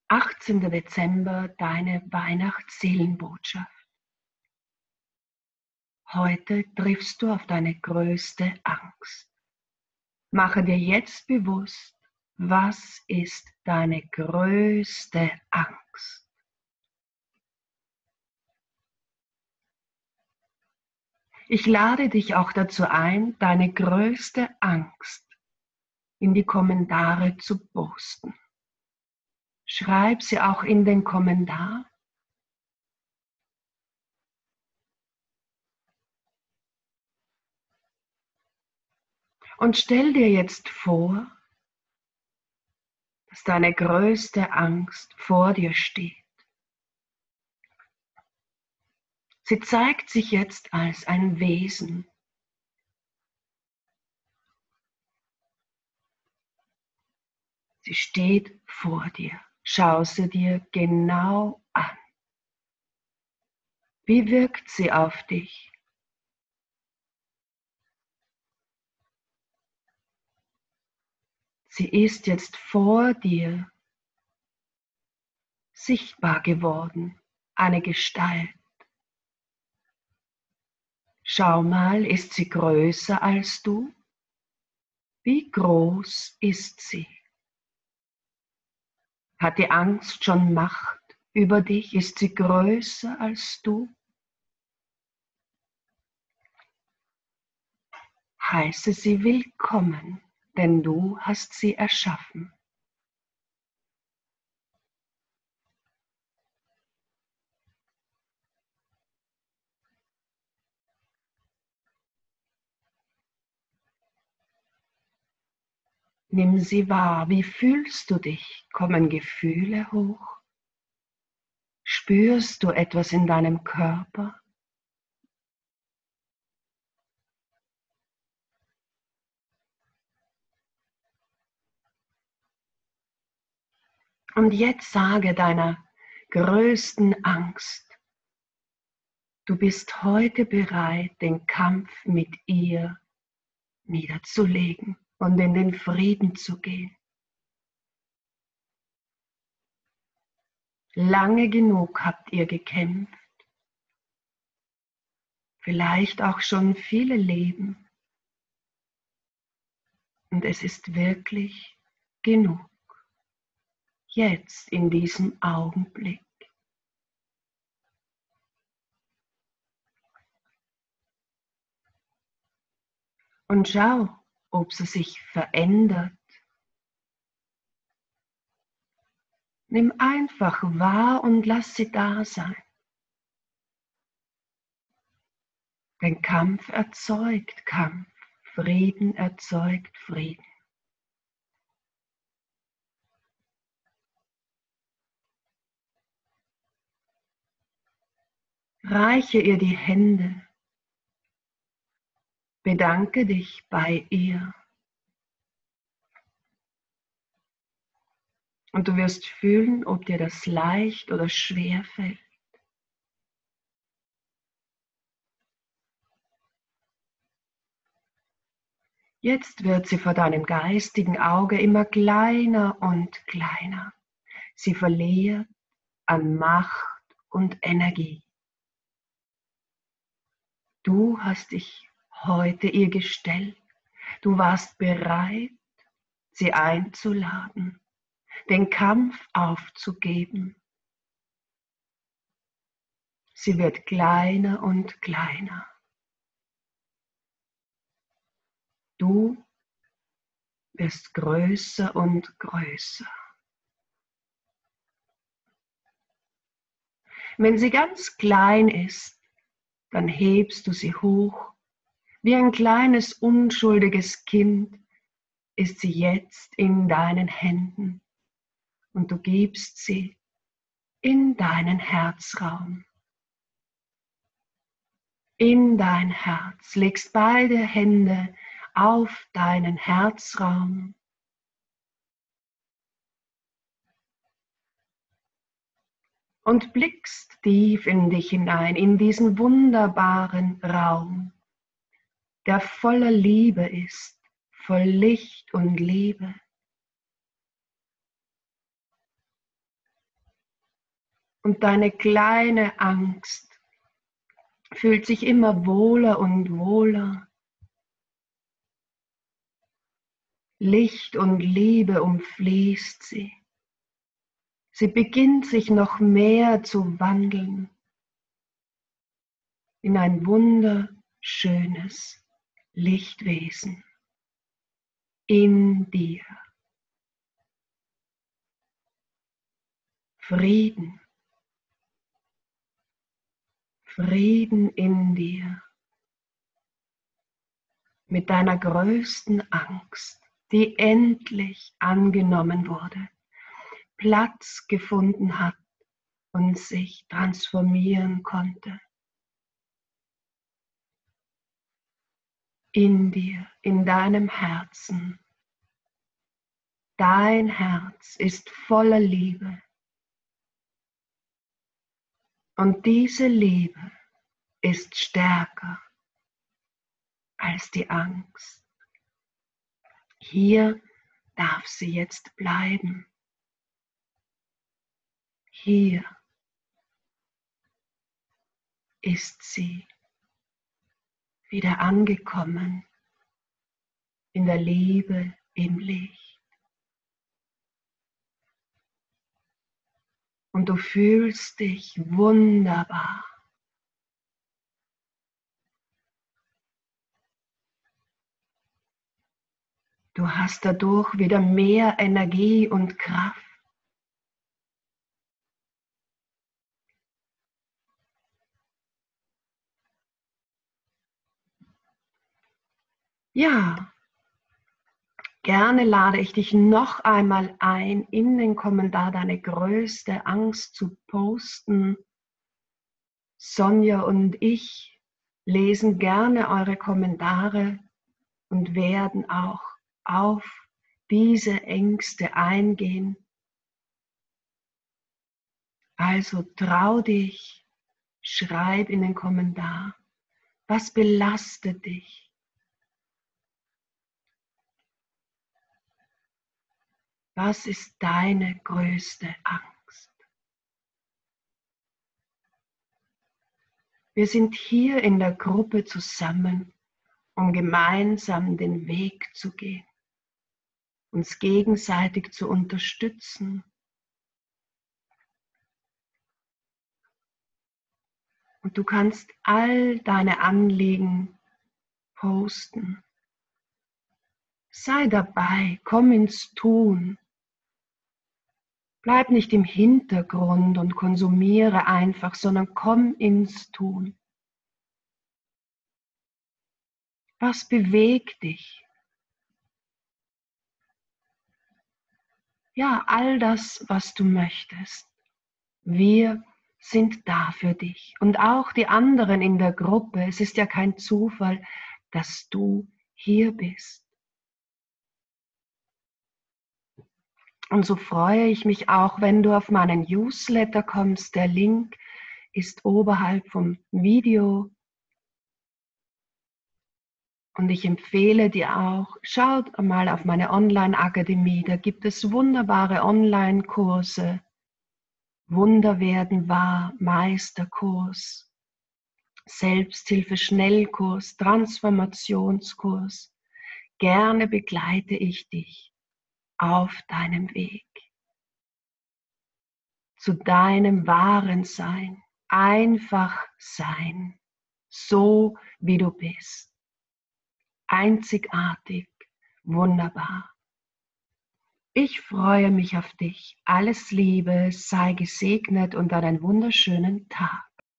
18. Dezember, deine Weihnachtsseelenbotschaft. Heute triffst du auf deine größte Angst. Mache dir jetzt bewusst, was ist deine größte Angst? Ich lade dich auch dazu ein, deine größte Angst in die Kommentare zu posten. Schreib sie auch in den Kommentar. Und stell dir jetzt vor, dass deine größte Angst vor dir steht. Sie zeigt sich jetzt als ein Wesen. Sie steht vor dir. Schau sie dir genau an. Wie wirkt sie auf dich? Sie ist jetzt vor dir sichtbar geworden, eine Gestalt. Schau mal, ist sie größer als du? Wie groß ist sie? Hat die Angst schon Macht über dich? Ist sie größer als du? Heiße sie willkommen, denn du hast sie erschaffen. Nimm sie wahr. Wie fühlst du dich? Kommen Gefühle hoch? Spürst du etwas in deinem Körper? Und jetzt sage deiner größten Angst, du bist heute bereit, den Kampf mit ihr niederzulegen und in den Frieden zu gehen. Lange genug habt ihr gekämpft, vielleicht auch schon viele Leben. Und es ist wirklich genug, jetzt in diesem Augenblick. Und schau, ob sie sich verändert. Nimm einfach wahr und lass sie da sein. Denn Kampf erzeugt Kampf, Frieden erzeugt Frieden. Reiche ihr die Hände, bedanke dich bei ihr. Und du wirst fühlen, ob dir das leicht oder schwer fällt. Jetzt wird sie vor deinem geistigen Auge immer kleiner und kleiner. Sie verliert an Macht und Energie. Du hast dich heute ihr gestellt. Du warst bereit, sie einzuladen, den Kampf aufzugeben. Sie wird kleiner und kleiner. Du wirst größer und größer. Wenn sie ganz klein ist, dann hebst du sie hoch. Wie ein kleines, unschuldiges Kind ist sie jetzt in deinen Händen und du gibst sie in deinen Herzraum. In dein Herz, legst beide Hände auf deinen Herzraum. Und blickst tief in dich hinein, in diesen wunderbaren Raum, der voller Liebe ist, voll Licht und Liebe. Und deine kleine Angst fühlt sich immer wohler und wohler. Licht und Liebe umfließt sie. Sie beginnt sich noch mehr zu wandeln in ein wunderschönes Lichtwesen in dir. Frieden, Frieden in dir. Mit deiner größten Angst, die endlich angenommen wurde, Platz gefunden hat und sich transformieren konnte. In dir, in deinem Herzen. Dein Herz ist voller Liebe. Und diese Liebe ist stärker als die Angst. Hier darf sie jetzt bleiben. Hier ist sie wieder angekommen in der Liebe, im Licht. Und du fühlst dich wunderbar. Du hast dadurch wieder mehr Energie und Kraft. Ja, gerne lade ich dich noch einmal ein, in den Kommentar deine größte Angst zu posten. Sonja und ich lesen gerne eure Kommentare und werden auch auf diese Ängste eingehen. Also trau dich, schreib in den Kommentar, was belastet dich? Was ist deine größte Angst? Wir sind hier in der Gruppe zusammen, um gemeinsam den Weg zu gehen, uns gegenseitig zu unterstützen. Und du kannst all deine Anliegen posten. Sei dabei, komm ins Tun. Bleib nicht im Hintergrund und konsumiere einfach, sondern komm ins Tun. Was bewegt dich? Ja, all das, was du möchtest. Wir sind da für dich. Und auch die anderen in der Gruppe. Es ist ja kein Zufall, dass du hier bist. Und so freue ich mich auch, wenn du auf meinen Newsletter kommst. Der Link ist oberhalb vom Video. Und ich empfehle dir auch, schaut mal auf meine Online-Akademie. Da gibt es wunderbare Online-Kurse. Wunder werden wahr, Meisterkurs, Selbsthilfe-Schnellkurs, Transformationskurs. Gerne begleite ich dich auf deinem Weg zu deinem wahren Sein, einfach sein, so wie du bist, einzigartig, wunderbar. Ich freue mich auf dich. Alles Liebe, sei gesegnet und einen wunderschönen Tag.